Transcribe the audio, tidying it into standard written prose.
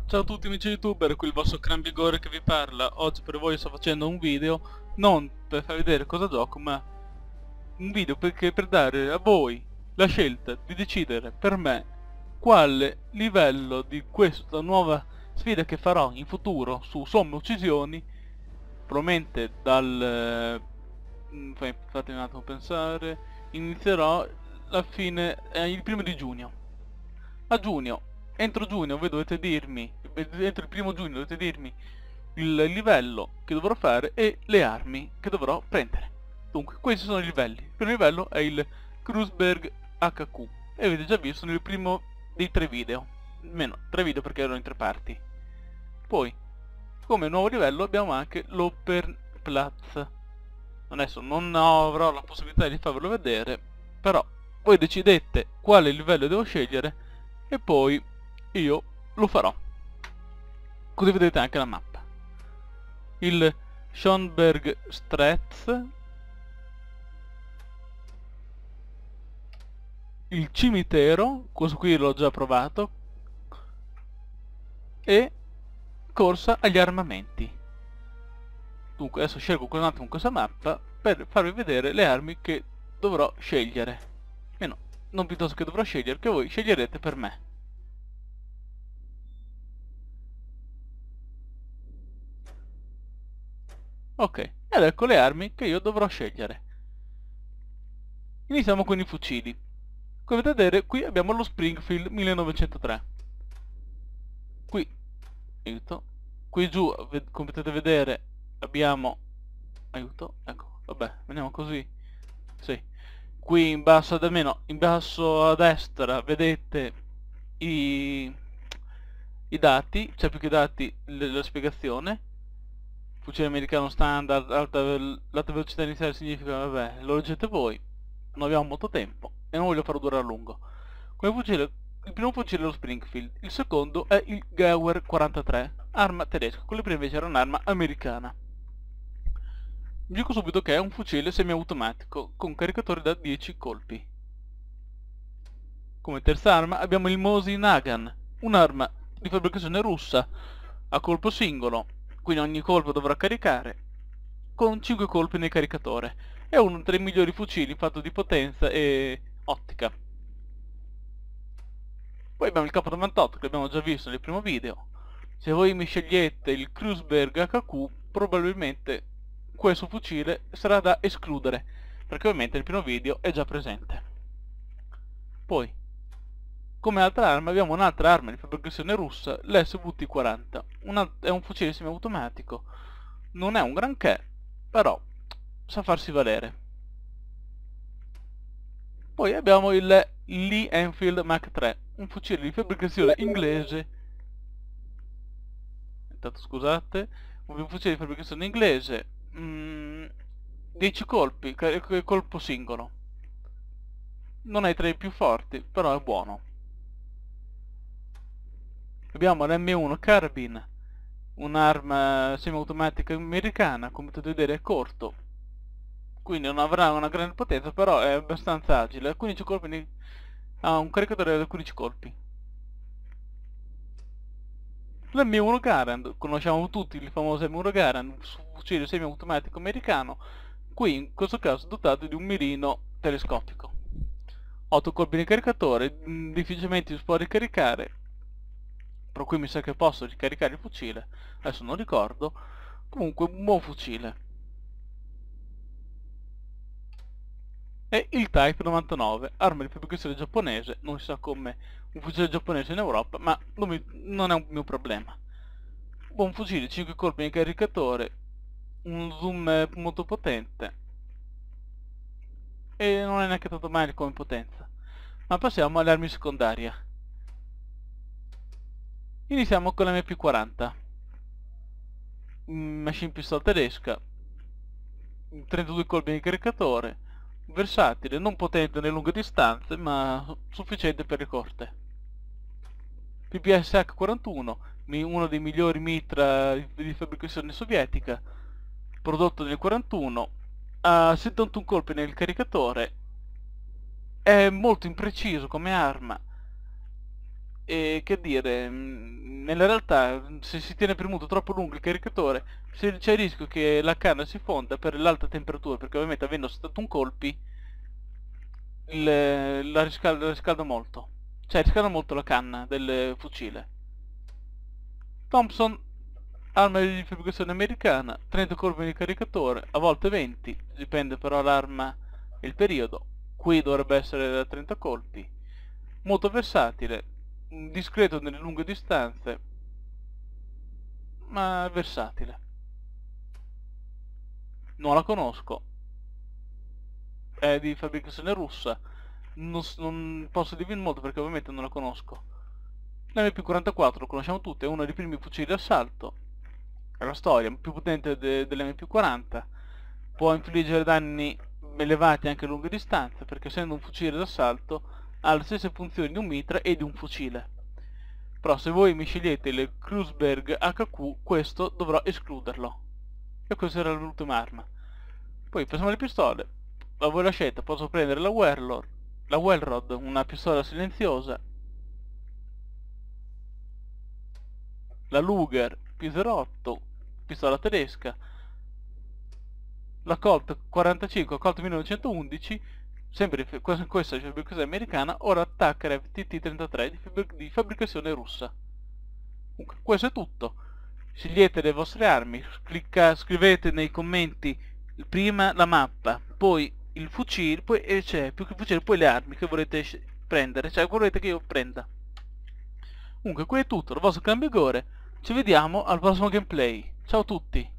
Ciao a tutti amici youtuber, qui il vostro Cran Vigore che vi parla. Oggi per voi sto facendo un video non per far vedere cosa gioco, ma un video per dare a voi la scelta di decidere per me quale livello di questa nuova sfida che farò in futuro su somme uccisioni, probabilmente fatemi un attimo pensare, inizierò alla fine, il primo di giugno. A giugno, entro giugno voi dovete dirmi, entro il primo giugno dovete dirmi il livello che dovrò fare e le armi che dovrò prendere. Dunque, questi sono i livelli. Il primo livello è il Kreuzberg HQ e avete già visto nel primo dei 3 video. Almeno 3 video perché erano in 3 parti. Poi, come nuovo livello abbiamo anche l'Opernplatz. Adesso non avrò la possibilità di farvelo vedere, però voi decidete quale livello devo scegliere e poi io lo farò. Così vedete anche la mappa. Il Schönberg Stretz, il cimitero, questo qui l'ho già provato, e corsa agli armamenti. Dunque adesso scelgo un attimo questa mappa per farvi vedere le armi che dovrò scegliere. Meno, non piuttosto che dovrò scegliere, che voi sceglierete per me. Ok, ed ecco le armi che io dovrò scegliere. Iniziamo con i fucili. Come potete vedere, qui abbiamo lo Springfield 1903. Qui, aiuto, qui giù, come potete vedere, abbiamo, aiuto, ecco, vabbè, veniamo così, sì. Qui in basso, almeno in basso a destra, vedete i dati, cioè più che dati, la spiegazione. Fucile americano standard, l'alta velocità iniziale significa, vabbè, lo leggete voi, non abbiamo molto tempo e non voglio farlo durare a lungo. Come fucile, il primo fucile è lo Springfield, il secondo è il Gauer 43, arma tedesca, quello prima invece era un'arma americana. Vi dico subito che è un fucile semiautomatico con caricatore da 10 colpi. Come terza arma abbiamo il Mosin Nagant, un'arma di fabbricazione russa a colpo singolo, quindi ogni colpo dovrà caricare, con 5 colpi nel caricatore. È uno dei migliori fucili fatto di potenza e ottica. Poi abbiamo il K98 che abbiamo già visto nel primo video. Se voi mi scegliete il Kreuzberg HQ, probabilmente questo fucile sarà da escludere, perché ovviamente nel primo video è già presente. Poi, come altra arma abbiamo un'altra arma di fabbricazione russa, l'SVT-40. È un fucile semiautomatico, non è un granché, però sa farsi valere. Poi abbiamo il Lee Enfield Mach 3, un fucile di fabbricazione inglese. Intanto scusate, un fucile di fabbricazione inglese, 10 colpi, colpo singolo. Non è tra i più forti, però è buono. Abbiamo l'M1 Carabine, un'arma semiautomatica americana, come potete vedere è corto, quindi non avrà una grande potenza, però è abbastanza agile. 15 colpi ha un caricatore da 15 colpi. L'M1 Garand, conosciamo tutti il famoso M1 Garand, un fucile semiautomatico americano, qui in questo caso dotato di un mirino telescopico. 8 colpi di caricatore, difficilmente si può ricaricare, per cui mi sa che posso ricaricare il fucile, adesso non ricordo. Comunque un buon fucile. E il Type 99, arma di fabbricazione giapponese, non si sa come un fucile giapponese in Europa, ma non è un mio problema. Buon fucile, 5 colpi di caricatore, un zoom molto potente e non è neanche tanto male come potenza. Ma passiamo alle armi secondarie. Iniziamo con la MP40, machine pistol tedesca, 32 colpi di caricatore, versatile, non potente nelle lunghe distanze, ma sufficiente per le corte. PPS H41, uno dei migliori mitra di fabbricazione sovietica, prodotto nel 41, ha 71 colpi nel caricatore, è molto impreciso come arma, E che dire, nella realtà se si tiene premuto troppo lungo il caricatore c'è il rischio che la canna si fonda per l'alta temperatura, perché ovviamente avendo stato un colpi la riscalda molto. Cioè riscalda molto la canna del fucile. Thompson, arma di fabbricazione americana, 30 colpi di caricatore, a volte 20, dipende però l'arma e il periodo. Qui dovrebbe essere da 30 colpi. Molto versatile, discreto nelle lunghe distanze, ma versatile. Non la conosco, è di fabbricazione russa, non posso dirvi molto perché ovviamente non la conosco. L'MP44 lo conosciamo tutti, è uno dei primi fucili d'assalto, è la storia, più potente dell'MP40, può infliggere danni elevati anche a lunghe distanze, perché essendo un fucile d'assalto ha le stesse funzioni di un mitra e di un fucile. Però se voi mi scegliete il Kreuzberg HQ, questo dovrò escluderlo. E questa era l'ultima arma. Poi passiamo alle pistole. A voi la scelta, posso prendere la Wellrod, una pistola silenziosa, la Luger P08, pistola tedesca, la Colt 45, Colt 1911, sempre questa è fabbricazione americana, ora Tucker FTT-33 di fabbricazione russa. Comunque, questo è tutto. Scegliete le vostre armi, scrivete nei commenti prima la mappa, poi il fucile, poi c'è più che il fucile, poi le armi che volete prendere, cioè volete che io prenda. Comunque, qui è tutto, il vostro Cambigore. Ci vediamo al prossimo gameplay. Ciao a tutti!